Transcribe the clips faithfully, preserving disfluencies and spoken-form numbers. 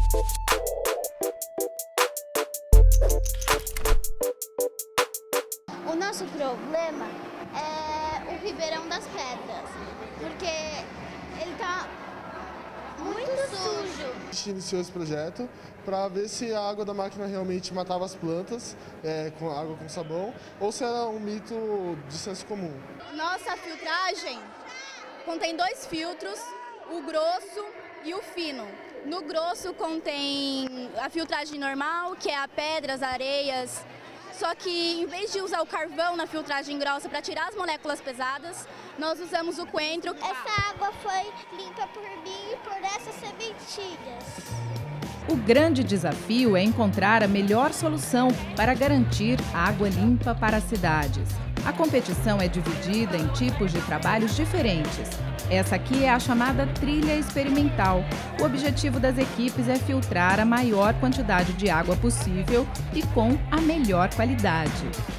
O nosso problema é o Ribeirão das Pedras, porque ele tá muito sujo. A gente iniciou esse projeto para ver se a água da máquina realmente matava as plantas, é, com água com sabão, ou se era um mito de senso comum. Nossa filtragem contém dois filtros, o grosso e o fino. No grosso contém a filtragem normal, que é a pedras, areias, só que em vez de usar o carvão na filtragem grossa para tirar as moléculas pesadas, nós usamos o coentro. Essa água foi limpa por mim e por essas sementinhas. O grande desafio é encontrar a melhor solução para garantir água limpa para as cidades. A competição é dividida em tipos de trabalhos diferentes. Essa aqui é a chamada trilha experimental. O objetivo das equipes é filtrar a maior quantidade de água possível e com a melhor qualidade.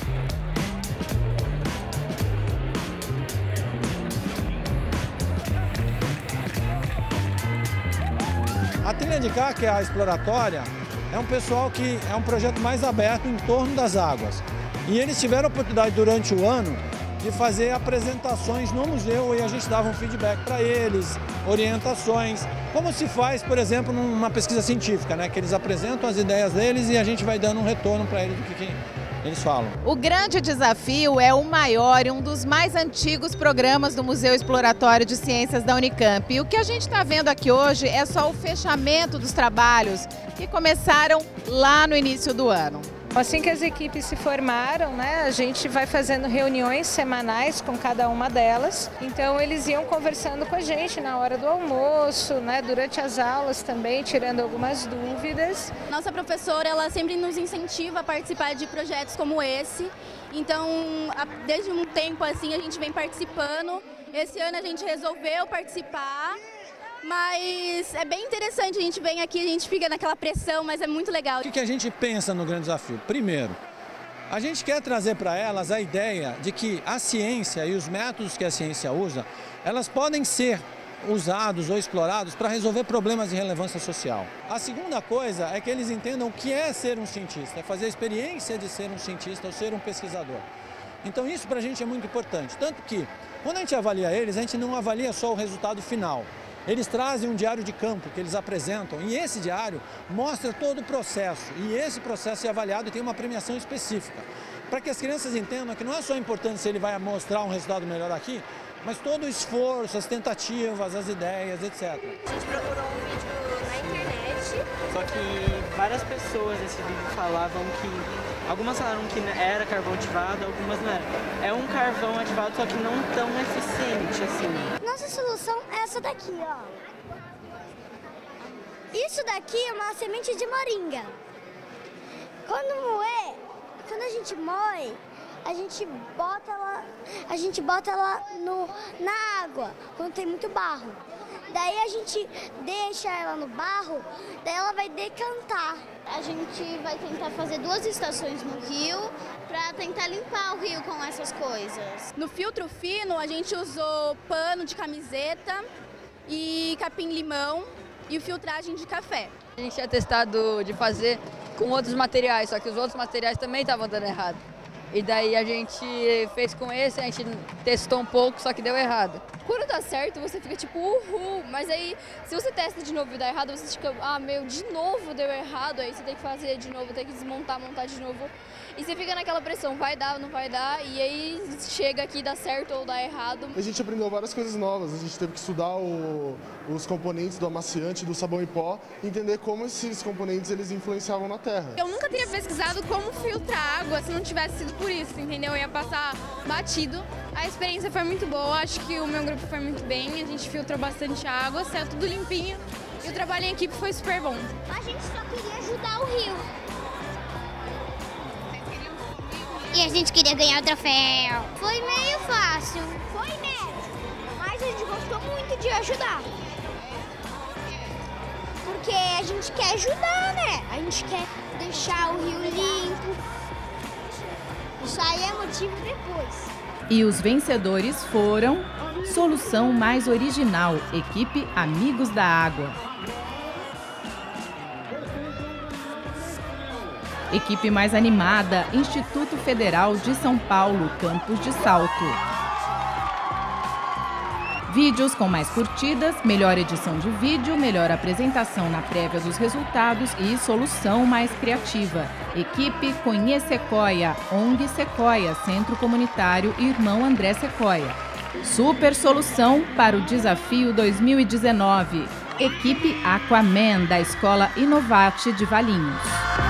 A trilha de cá, que é a exploratória, é um pessoal que é um projeto mais aberto em torno das águas. E eles tiveram a oportunidade durante o ano de fazer apresentações no museu e a gente dava um feedback para eles, orientações, como se faz, por exemplo, numa pesquisa científica, né? Que eles apresentam as ideias deles e a gente vai dando um retorno para eles do que, que eles falam. O grande desafio é o maior e um dos mais antigos programas do Museu Exploratório de Ciências da Unicamp. E o que a gente está vendo aqui hoje é só o fechamento dos trabalhos que começaram lá no início do ano. Assim que as equipes se formaram, né, a gente vai fazendo reuniões semanais com cada uma delas. Então eles iam conversando com a gente na hora do almoço, né, durante as aulas também, tirando algumas dúvidas. Nossa professora, ela sempre nos incentiva a participar de projetos como esse. Então, desde um tempo assim, a gente vem participando. Esse ano a gente resolveu participar. Mas é bem interessante, a gente vem aqui, a gente fica naquela pressão, mas é muito legal. O que a gente pensa no grande desafio? Primeiro, a gente quer trazer para elas a ideia de que a ciência e os métodos que a ciência usa, elas podem ser usados ou explorados para resolver problemas de relevância social. A segunda coisa é que eles entendam o que é ser um cientista, é fazer a experiência de ser um cientista ou ser um pesquisador. Então isso para a gente é muito importante, tanto que quando a gente avalia eles, a gente não avalia só o resultado final. Eles trazem um diário de campo que eles apresentam e esse diário mostra todo o processo e esse processo é avaliado e tem uma premiação específica para que as crianças entendam que não é só importante se ele vai mostrar um resultado melhor aqui, mas todo o esforço, as tentativas, as ideias, etcétera. A gente procurou um vídeo na internet, só que várias pessoas nesse vídeo falavam que algumas falaram que era carvão ativado, algumas não era. É um carvão ativado, só que não tão eficiente assim. Nossa solução é essa daqui, ó. Isso daqui é uma semente de moringa. Quando moer, quando a gente moe, a gente bota ela, a gente bota ela no, na água, quando tem muito barro. Daí a gente deixa ela no barro, daí ela vai decantar. A gente vai tentar fazer duas estações no rio para tentar limpar o rio com essas coisas. No filtro fino a gente usou pano de camiseta e capim-limão e filtragem de café. A gente tinha testado de fazer com outros materiais, só que os outros materiais também estavam dando errado. E daí a gente fez com esse, a gente testou um pouco, só que deu errado. Quando dá certo, você fica tipo, uhul, mas aí se você testa de novo e dá errado, você fica, ah, meu, de novo deu errado, aí você tem que fazer de novo, tem que desmontar, montar de novo. E você fica naquela pressão, vai dar, não vai dar, e aí chega aqui, dá certo ou dá errado. A gente aprendeu várias coisas novas, a gente teve que estudar o, os componentes do amaciante, do sabão em pó, entender como esses componentes eles influenciavam na terra. Eu nunca teria pesquisado como filtrar água se não tivesse sido por isso, entendeu? Eu ia passar batido. A experiência foi muito boa, acho que o meu grupo foi muito bem, a gente filtrou bastante água, saiu tudo limpinho e o trabalho em equipe foi super bom. A gente só queria ajudar o rio. E a gente queria ganhar o troféu. Foi meio fácil. Foi mesmo. Mas a gente gostou muito de ajudar. Porque a gente quer ajudar, né? A gente quer deixar o rio limpo. Isso aí é motivo depois. E os vencedores foram Solução Mais Original, equipe Amigos da Água. Equipe mais animada, Instituto Federal de São Paulo, Campos de Salto. Vídeos com mais curtidas, melhor edição de vídeo, melhor apresentação na prévia dos resultados e solução mais criativa. Equipe Conhe Sequoia, O N G Sequoia, Centro Comunitário Irmão André Sequoia. Super solução para o Desafio dois mil e dezenove. Equipe Aquaman, da Escola Inovate de Valinhos.